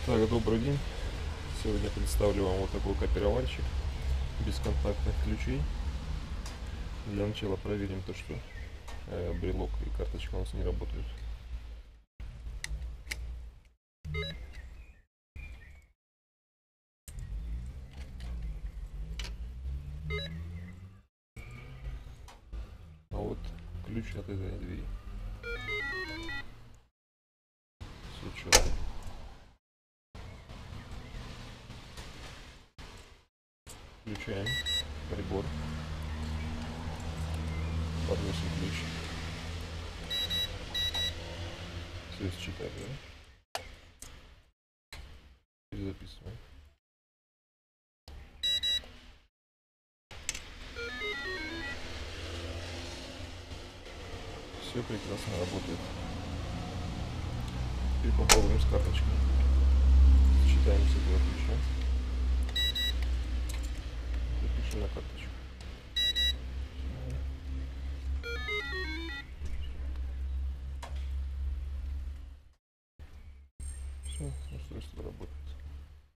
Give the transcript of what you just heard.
Так, добрый день. Сегодня представлю вам вот такой копировальщик бесконтактных ключей. Для начала проверим то, что брелок и карточка у нас не работают. А вот ключ от этой двери. Все четко. Включаем прибор. Подносим ключ. Все считали, да? И записываем. Все прекрасно работает. Теперь попробуем с карточкой. Считаем с этого ключа. Запишем на карточку. Все, устройство работает.